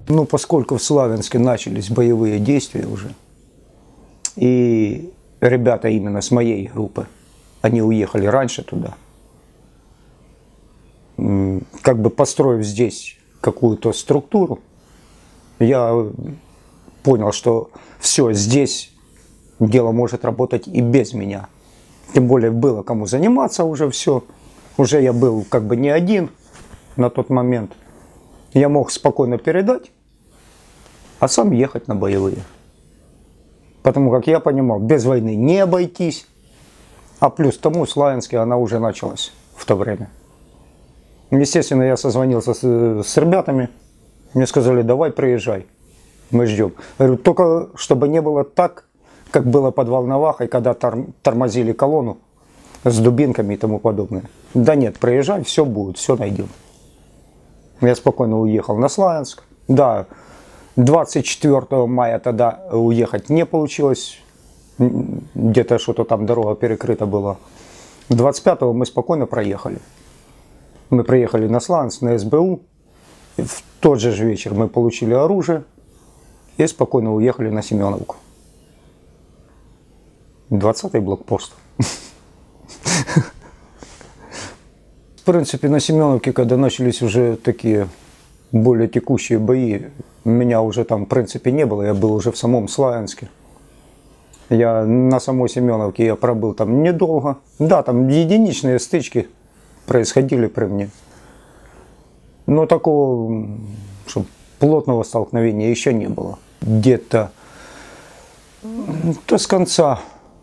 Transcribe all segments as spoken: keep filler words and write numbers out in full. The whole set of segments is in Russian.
Ну, поскольку в Славянске начались боевые действия уже, и ребята именно с моей группы, они уехали раньше туда, как бы построив здесь какую-то структуру, я понял, что все, здесь дело может работать и без меня. Тем более было кому заниматься уже все. Уже я был как бы не один на тот момент. Я мог спокойно передать, а сам ехать на боевые. Потому как я понимал, без войны не обойтись. А плюс к тому, в Славянске она уже началась в то время. Естественно, я созвонился с, с ребятами. Мне сказали, давай приезжай, мы ждем. Я говорю, только чтобы не было так, как было под Волновахой, когда тор тормозили колонну с дубинками и тому подобное. Да нет, приезжай, все будет, все найдем. Я спокойно уехал на Славянск. Да, двадцать четвёртого мая тогда уехать не получилось. Где-то что-то там дорога перекрыта была. двадцать пятого мы спокойно проехали. Мы приехали на Славянск, на эс бэ у. В тот же вечер мы получили оружие и спокойно уехали на Семеновку. двадцатый блокпост. В принципе, на Семеновке, когда начались уже такие более текущие бои, меня уже там в принципе не было, я был уже в самом Славянске. Я на самой Семеновке я пробыл там недолго. Да, там единичные стычки происходили при мне. Но такого, чтобы плотного столкновения еще не было. Где-то то с конца,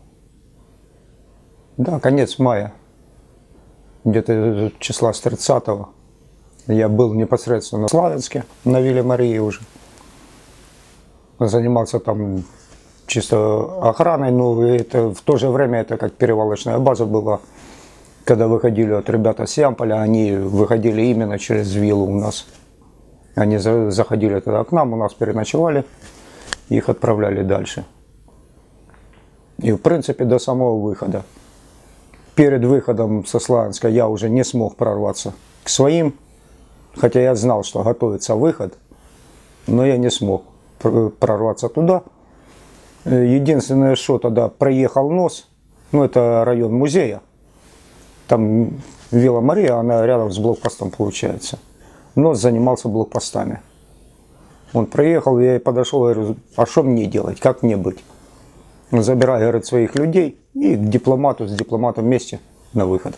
да, конец мая, где-то числа с тридцатого, я был непосредственно в Славянске, на Вилле Марии уже. Занимался там чисто охраной, но это, в то же время это как перевалочная база была. Когда выходили от ребят с Ямполя, они выходили именно через виллу у нас. Они заходили тогда к нам, у нас переночевали, их отправляли дальше. И в принципе до самого выхода. Перед выходом со Славянска я уже не смог прорваться к своим, хотя я знал, что готовится выход, но я не смог прорваться туда. Единственное, что тогда проехал нос, ну это район музея. Там Вилла Мария, она рядом с блокпостом получается. Нос занимался блокпостами. Он проехал, я подошел и говорю, а что мне делать, как мне быть? Забирай, говорит, своих людей и к дипломату, с дипломатом вместе на выход.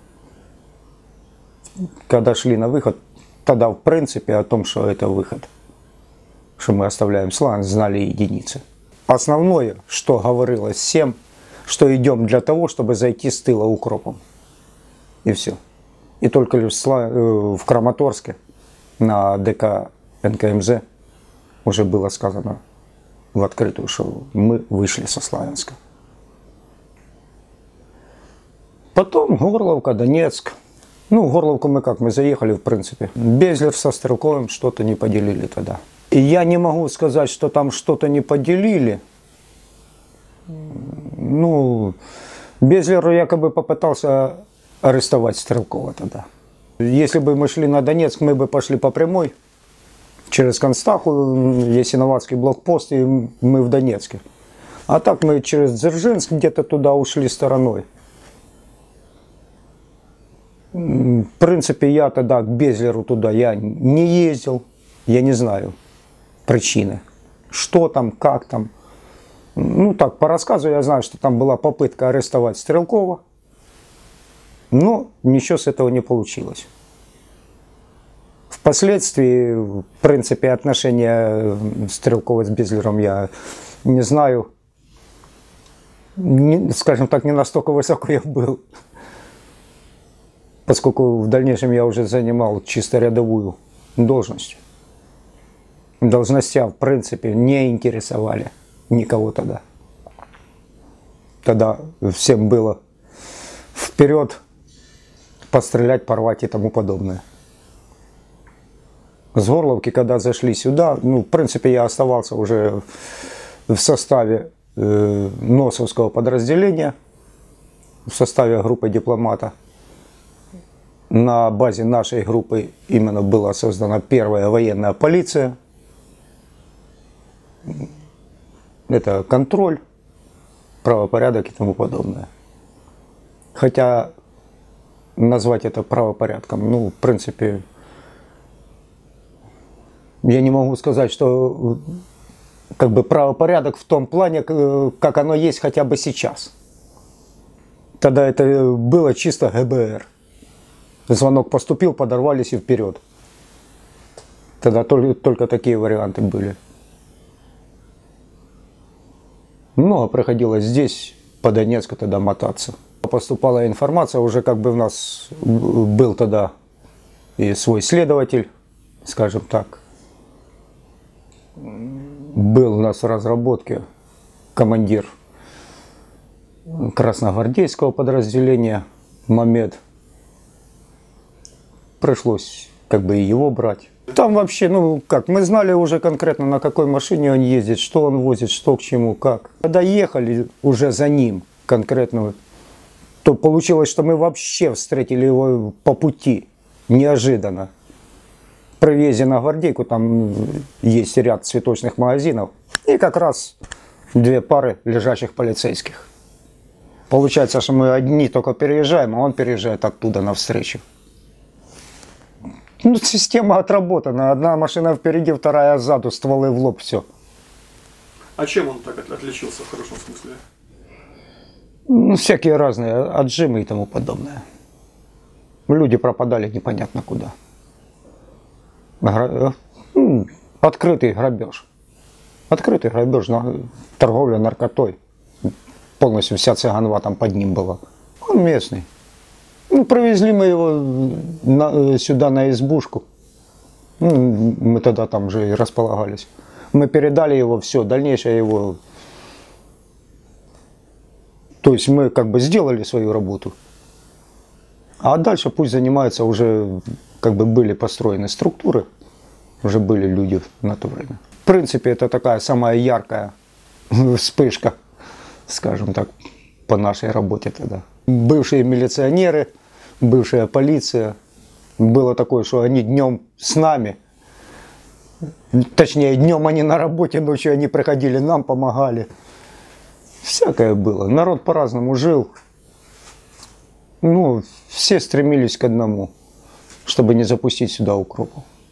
Когда шли на выход, тогда в принципе о том, что это выход, что мы оставляем Славянск, знали единицы. Основное, что говорилось всем, что идем для того, чтобы зайти с тыла укропом. И все. И только лишь в Краматорске на дэ ка эн ка эм зэ уже было сказано в открытую, что мы вышли со Славянска. Потом Горловка, Донецк. Ну, Горловку мы как, мы заехали в принципе. Безлер со Стрелковым что-то не поделили тогда. И я не могу сказать, что там что-то не поделили. Ну, Безлер якобы попытался арестовать Стрелкова тогда. Если бы мы шли на Донецк, мы бы пошли по прямой, через Констаху, Ясиноватский блокпост, и мы в Донецке. А так мы через Дзержинск где-то туда ушли стороной. В принципе, я тогда к Безлеру туда я не ездил, я не знаю причины, что там, как там. Ну так, по рассказу я знаю, что там была попытка арестовать Стрелкова. Но ничего с этого не получилось. Впоследствии, в принципе, отношения Стрелкова с Безлером я не знаю. Не, скажем так, не настолько высоко я был. Поскольку в дальнейшем я уже занимал чисто рядовую должность. Должности, в принципе, не интересовали никого тогда. Тогда всем было вперед, пострелять, порвать и тому подобное. С Горловки, когда зашли сюда, ну, в принципе, я оставался уже в составе э, Носовского подразделения, в составе группы дипломата. На базе нашей группы именно была создана первая военная полиция это контроль, правопорядок и тому подобное. Хотя назвать это правопорядком, ну, в принципе, я не могу сказать, что как бы правопорядок в том плане, как оно есть хотя бы сейчас. Тогда это было чисто гэ бэ эр. Звонок поступил, подорвались и вперед. Тогда только, только такие варианты были. Много приходилось здесь, по Донецку, тогда мотаться. Поступала информация, уже как бы у нас был тогда и свой следователь, скажем так. Был у нас в разработке командир красногвардейского подразделения Мамед. Пришлось как бы и его брать. Там вообще, ну как, мы знали уже конкретно, на какой машине он ездит, что он возит, что к чему, как. Когда ехали уже за ним конкретно, то получилось, что мы вообще встретили его по пути, неожиданно. При въезде на Гвардейку там есть ряд цветочных магазинов и как раз две пары лежачих полицейских. Получается, что мы одни только переезжаем, а он переезжает оттуда навстречу. Ну, система отработана. Одна машина впереди, вторая сзаду, стволы в лоб, все. А чем он так отличился в хорошем смысле? Ну, всякие разные отжимы и тому подобное. Люди пропадали непонятно куда. Гра... Ну, открытый грабеж. Открытый грабеж, торговля наркотой. Полностью вся цыганва там под ним была. Он местный. Ну, провезли мы его на, сюда на избушку. Ну, мы тогда там же и располагались. Мы передали его, все, дальнейшее его... То есть мы как бы сделали свою работу. А дальше пусть занимаются уже, как бы были построены структуры, уже были люди на то время. В принципе, это такая самая яркая вспышка, скажем так, по нашей работе тогда. Бывшие милиционеры, бывшая полиция. Было такое, что они днем с нами, точнее, днем они на работе, ночью они приходили, нам помогали. Всякое было. Народ по-разному жил. Ну, все стремились к одному, чтобы не запустить сюда укропу.